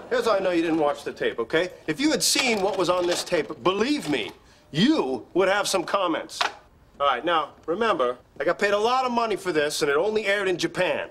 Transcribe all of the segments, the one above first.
here's how I know you didn't watch the tape, okay? If you had seen what was on this tape, believe me, you would have some comments. All right, now, remember, I got paid a lot of money for this, and it only aired in Japan.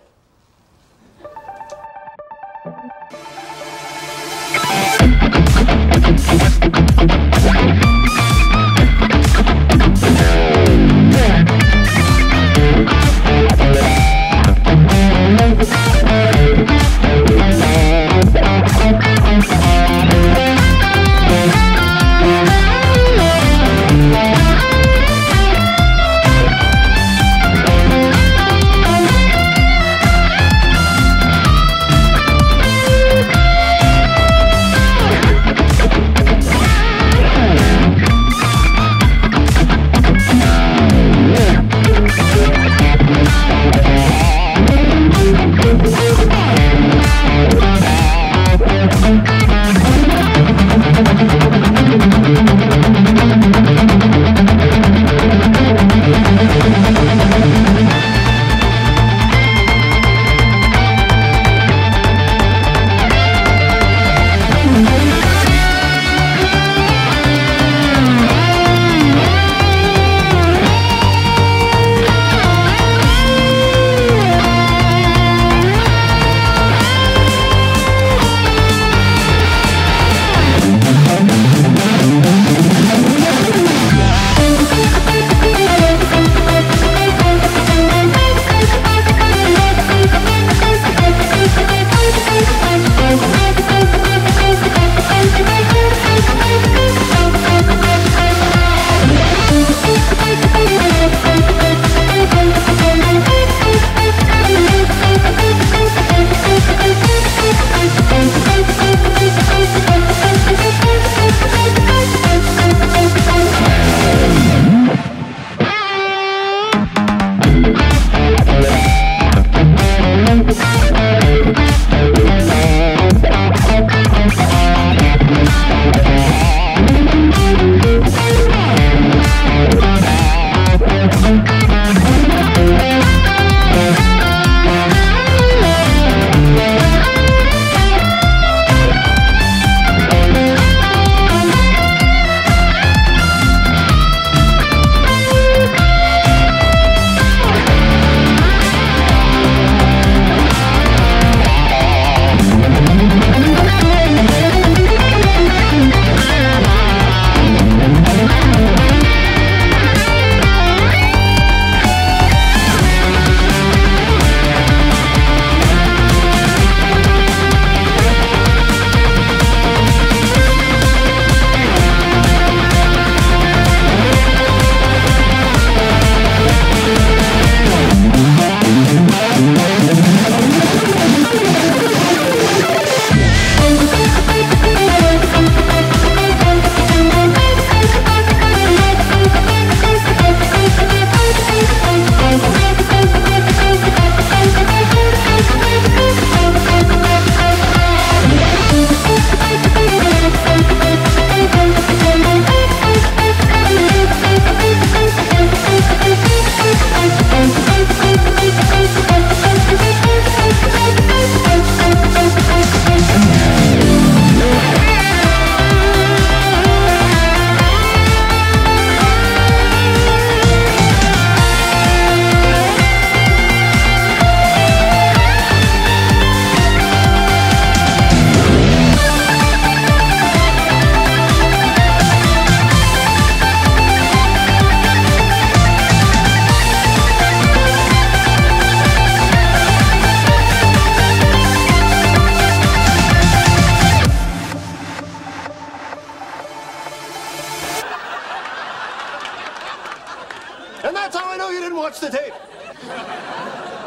And that's how I know you didn't watch the tape.